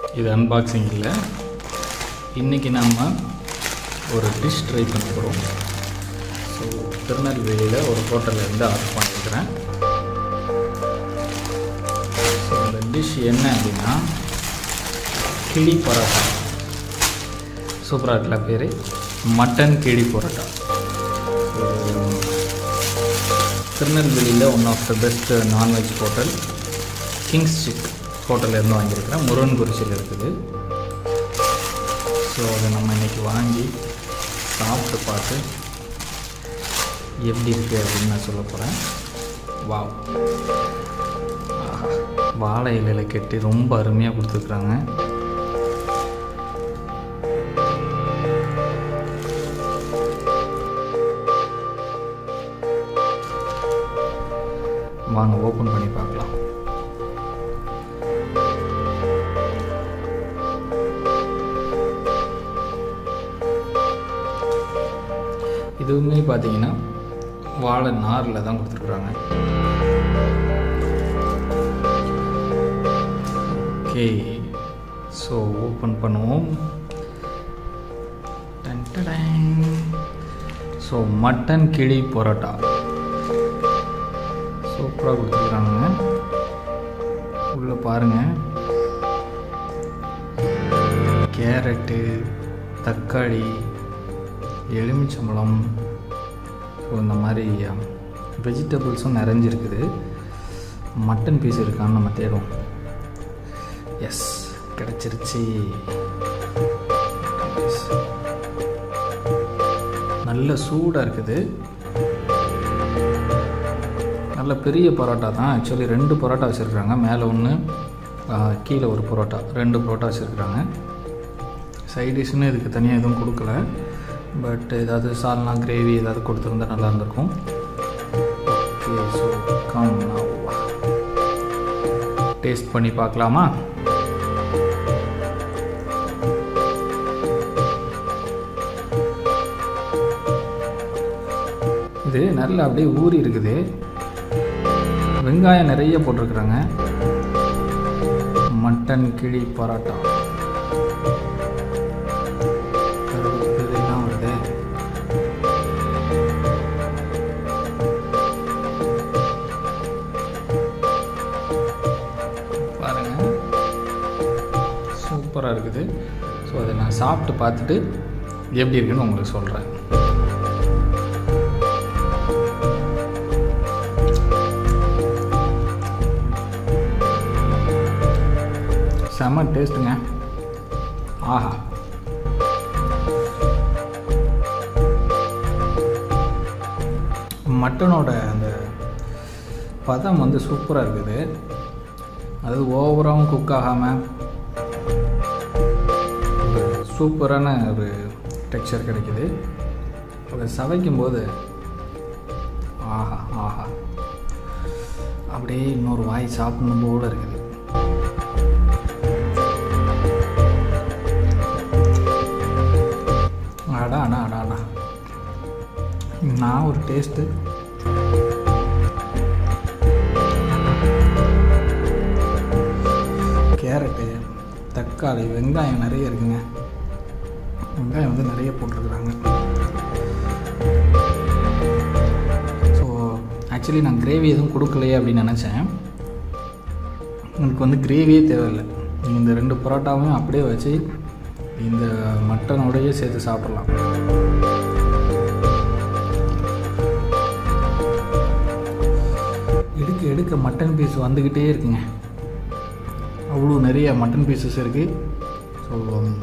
இது அன்பாக்சிங் இல்லை. இன்றைக்கி நம்ம ஒரு டிஷ் ட்ரை பண்ண போகிறோம். ஸோ திருநெல்வேலியில் ஒரு ஹோட்டல்லேருந்து ஆர்டர் பண்ணியிருக்கிறேன். ஸோ அந்த டிஷ் என்ன அப்படின்னா கிழி பரோட்டா. சூப்பராக இருக்குல்ல பேர், மட்டன் கிழி பரோட்டா. திருநெல்வேலியில் one of the best non veg hotel Chick ஹோட்டல்லேருந்து வாங்கியிருக்கிறேன். முருகன்குறிச்சியில் இருக்குது. ஸோ அதை நம்ம இன்றைக்கி வாங்கி சாப்பிட்டு பார்த்து எப்படி இருக்குது அப்படின்னு நான் சொல்ல போகிறேன். வாழை இலையில் கட்டி ரொம்ப அருமையாக கொடுத்துருக்குறாங்க. வாங்க ஓப்பன் பண்ணி பார்க்கலாம். இதுவுமே பார்த்தீங்கன்னா வாழை நாரில் தான் கொடுத்துருக்குறாங்க. ஓகே, ஸோ ஓப்பன் பண்ணுவோம். ஸோ மட்டன் கிழி பரோட்டா சூப்பராக கொடுத்துருக்குறாங்க. உள்ளே பாருங்கள், கேரட்டு, தக்காளி, எலுமிச்சம்பழம், ஸோ இந்த மாதிரி வெஜிடபிள்ஸும் நிறைஞ்சிருக்குது. மட்டன் பீஸ் இருக்கான்னு நம்ம தேடுவோம். எஸ், கிடச்சிருச்சு. நல்ல சூடாக இருக்குது. நல்ல பெரிய பரோட்டா தான். ஆக்சுவலி 2 பரோட்டா வச்சுருக்குறாங்க. மேலே ஒன்று, கீழே ஒரு பரோட்டா, 2 பரோட்டா வச்சுருக்குறாங்க. சைட் டிஷ்ஷுன்னு இதுக்கு தனியாக எதுவும் கொடுக்கல. பட் ஏதாவது சால்னா கிரேவி ஏதாவது கொடுத்துருந்தா நல்லா இருந்திருக்கும். ஓகே, ஸோ கம் டேஸ்ட் பண்ணி பார்க்கலாமா? இது நல்லா அப்படியே ஊறி இருக்குது. வெங்காயம் நிறைய போட்டிருக்குறாங்க. மட்டன் கிழி பரோட்டா வருது. பாருங்க, சூப்பராக இருக்குது. ஸோ அதை நான் சாப்பிட்டு பார்த்துட்டு எப்படி இருக்குன்னு உங்களுக்கு சொல்கிறேன். செம்ம டேஸ்ட்டுங்க. ஆஹா, மட்டனோட அந்த பதம் வந்து சூப்பராக இருக்குது. அது ஓவராகவும் குக் ஆகாமல் சூப்பரான ஒரு டெக்ஸ்சர் கிடைக்குது. அதை சவைக்கும்போது ஆஹா ஆஹா, அப்படியே இன்னொரு வாய் சாப்பிடணும் போல இருக்குது. அடா நான் ஒரு டேஸ்ட்டு. கேரட்டு, தக்காளி, வெங்காயம் நிறைய இருக்குங்க. வெங்காயம் வந்து நிறைய போட்டிருக்குறாங்க. ஸோ ஆக்சுவலி நான் கிரேவி எதுவும் கொடுக்கலையே அப்படின்னு நினச்சேன். எனக்கு வந்து கிரேவியே தேவையில்லை. இந்த 2 பரோட்டாவும் அப்படியே வச்சு இந்த மட்டனோடையே சேர்த்து சாப்பிடலாம். எடுக்க மட்டன் பீஸ் வந்துக்கிட்டே இருக்குங்க. அவ்வளோ நிறைய மட்டன் பீசஸ் இருக்குது. ஸோ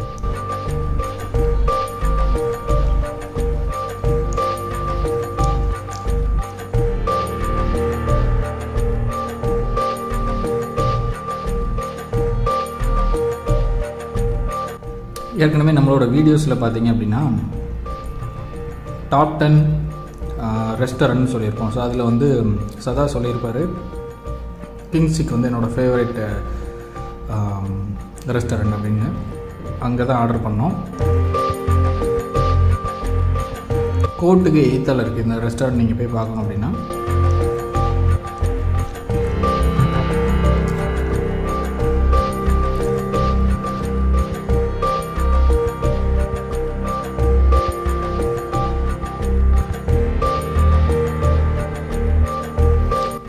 ஏற்கனவே நம்மளோட வீடியோஸில் பார்த்தீங்க அப்படின்னா டாப் 10 ரெஸ்டாரண்ட்னு சொல்லியிருப்போம். ஸோ அதில் வந்து சதா சொல்லியிருப்பார் சிக் வந்து என்னோடய ஃபேவரட் ரெஸ்டாரண்ட் அப்படின்னு. அங்கே தான் ஆர்டர் பண்ணோம். கோர்ட்டுக்கு எய்த்தால் இருக்குது இந்த ரெஸ்டாரண்ட். நீங்கள் போய் பார்க்கணும் அப்படின்னா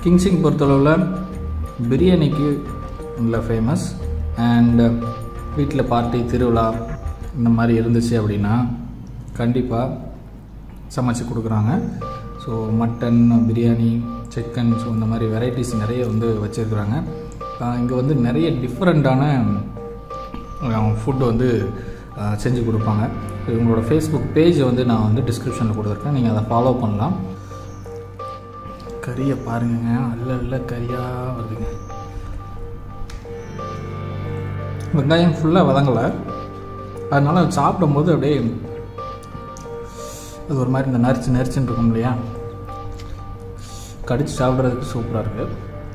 கிங்சிக் பொறுத்தளவில் பிரியாணிக்கு நல்ல ஃபேமஸ். அண்ட் வீட்டில் பார்ட்டி திருவிழா இந்த மாதிரி இருந்துச்சு அப்படின்னா கண்டிப்பாக சமைச்சு கொடுக்குறாங்க. So mutton, biryani, chicken, so இந்த மாதிரி வெரைட்டிஸ் நிறைய வந்து வச்சுருக்குறாங்க. இங்கே வந்து நிறைய டிஃப்ரெண்ட்டான ஃபுட்டு வந்து செஞ்சு கொடுப்பாங்க. இவங்களோட ஃபேஸ்புக் பேஜை வந்து நான் வந்து டிஸ்கிரிப்ஷனில் கொடுத்துருக்கேன், நீங்கள் அதை ஃபாலோ பண்ணலாம். கறியை பாருங்க, அல்ல கறியாக வருதுங்க. வெங்காயம் ஃபுல்லாக வதங்கலை, அதனால் சாப்பிடும்போது அப்படியே அது ஒரு மாதிரி இந்த நரிச்சுன்னு இருக்கும் இல்லையா, கடிச்சு சாப்பிட்றதுக்கு சூப்பராக இருக்குது.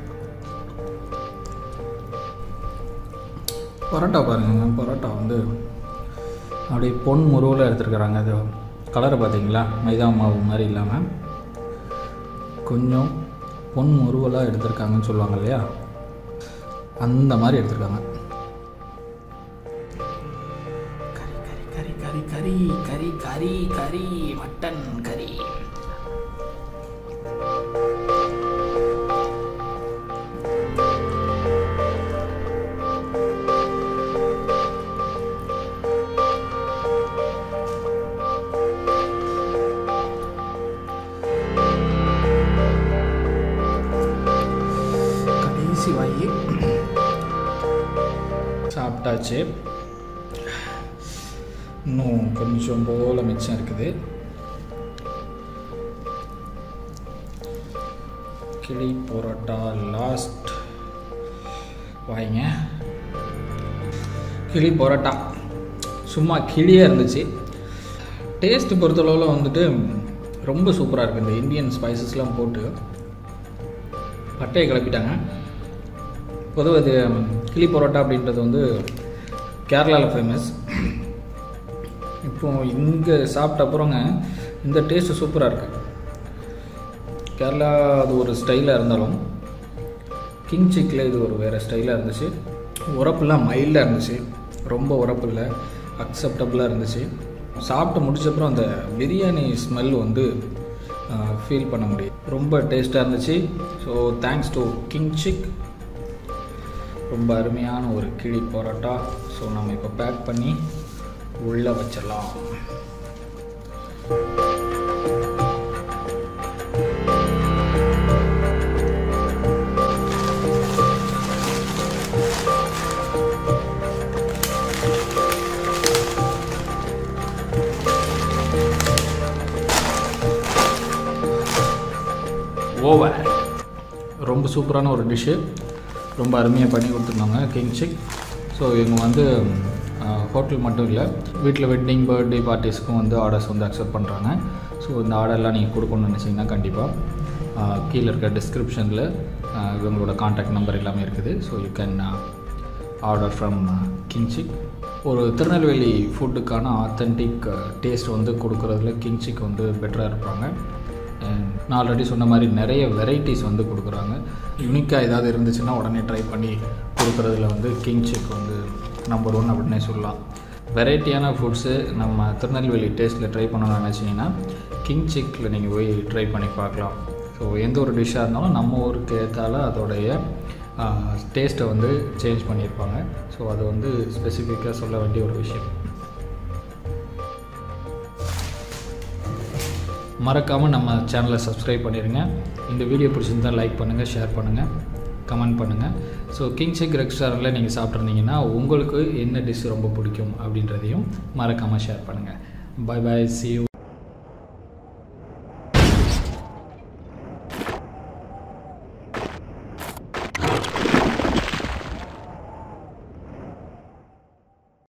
பரோட்டா பாருங்க, பரோட்டா வந்து அப்படியே பொன் முருவில் எடுத்துருக்குறாங்க. அது கலரை பார்த்தீங்களா, மைதா மாவு மாதிரி இல்லாமல் கொஞ்சம் பொன் முருவலாக எடுத்துருக்காங்கன்னு சொல்லுவாங்க இல்லையா, அந்த மாதிரி எடுத்துருக்காங்க. கறி கறி கறி கறி கறி கறி மட்டன் கறி. வாங்கி சாப்பிட்டாச்சு. இன்னும் கொஞ்சம் போல் மிச்சம் இருக்குது. கிளி பரோட்டா லாஸ்ட் வாங்க. கிளி பரோட்டா சும்மா கிளியாக இருந்துச்சு. டேஸ்ட்டு பொறுத்தளவில் வந்துட்டு ரொம்ப சூப்பராக இருக்குது. இந்த இந்தியன் ஸ்பைசஸ்லாம் போட்டு பட்டையை கிளப்பிட்டாங்க. பொதுவாக இது கிளி பரோட்டா அப்படின்றது வந்து கேரளாவில் ஃபேமஸ். இப்போது இங்கே சாப்பிட்ட அப்புறங்க இந்த டேஸ்ட்டு சூப்பராக இருக்குது. கேரளா அது ஒரு ஸ்டைலாக இருந்தாலும் கிங்சிக்கில் இது ஒரு வேறு ஸ்டைலாக இருந்துச்சு. உரப்புலாம் மைல்டாக இருந்துச்சு, ரொம்ப உரப்பு இல்லை, அக்செப்டபுளாக இருந்துச்சு. சாப்பிட்டு முடிச்சப்பறம் அந்த பிரியாணி ஸ்மெல் வந்து ஃபீல் பண்ண முடியும். ரொம்ப டேஸ்ட்டாக இருந்துச்சு. So thanks to Kingchick. ரொம்ப அருமையான ஒரு கிளி பரோட்டா. ஸோ நம்ம இப்போ பேக் பண்ணி உள்ளே வச்சிடலாம். ஓவர். ரொம்ப சூப்பரான ஒரு டிஷ்ஷு, ரொம்ப அருமையாக பண்ணி கொடுத்துருந்தாங்க கிங்சிக். ஸோ இவங்க வந்து ஹோட்டல் மட்டும் இல்லை, வீட்டில் வெட்டிங், பர்த்டே பார்ட்டிஸ்க்கும் வந்து ஆர்டர்ஸ் வந்து அக்செப்ட் பண்ணுறாங்க. ஸோ இந்த ஆர்டர்லாம் நீங்கள் கொடுக்கணும்னு நினச்சிங்கன்னா கண்டிப்பாக கீழே இருக்க டிஸ்கிரிப்ஷனில் இவங்களோட கான்டாக்ட் நம்பர் எல்லாமே இருக்குது. So you can order from Kingchick. ஒரு திருநெல்வேலி ஃபுட்டுக்கான ஆத்தென்டிக் டேஸ்ட் வந்து கொடுக்குறதுல கிங்சிக் வந்து பெட்டராக இருப்பாங்க. நான் ஆல்ரெடி சொன்ன மாதிரி நிறைய வெரைட்டிஸ் வந்து கொடுக்குறாங்க. யூனிக்காக ஏதாவது இருந்துச்சுன்னா உடனே ட்ரை பண்ணி கொடுக்குறதுல வந்து கிங்சிக் வந்து நம்பர் 1 அப்படின்னே சொல்லலாம். வெரைட்டியான ஃபுட்ஸு நம்ம திருநெல்வேலி டேஸ்ட்டில் ட்ரை பண்ணணும்னு நினச்சிங்கன்னா கிங்சிக்கில் நீங்கள் போய் ட்ரை பண்ணி பார்க்கலாம். ஸோ எந்த ஒரு டிஷ்ஷாக இருந்தாலும் நம்ம ஊருக்கு ஏற்றால அதோடைய டேஸ்ட்டை வந்து சேஞ்ச் பண்ணியிருப்பாங்க. ஸோ அது வந்து ஸ்பெசிஃபிக்காக சொல்ல வேண்டிய ஒரு விஷயம். மறக்காமல் நம்ம சேனலை சப்ஸ்கிரைப் பண்ணிடுங்க. இந்த வீடியோ பிடிச்சிருந்தால் லைக் பண்ணுங்கள், ஷேர் பண்ணுங்கள், கமெண்ட் பண்ணுங்கள். ஸோ கிங்சிக் ரெஸ்டாரண்ட்டில் நீங்கள் சாப்பிட்ருந்தீங்கன்னா உங்களுக்கு என்ன டிஷ் ரொம்ப பிடிக்கும் அப்படின்றதையும் மறக்காமல் ஷேர் பண்ணுங்கள். Bye bye, see you.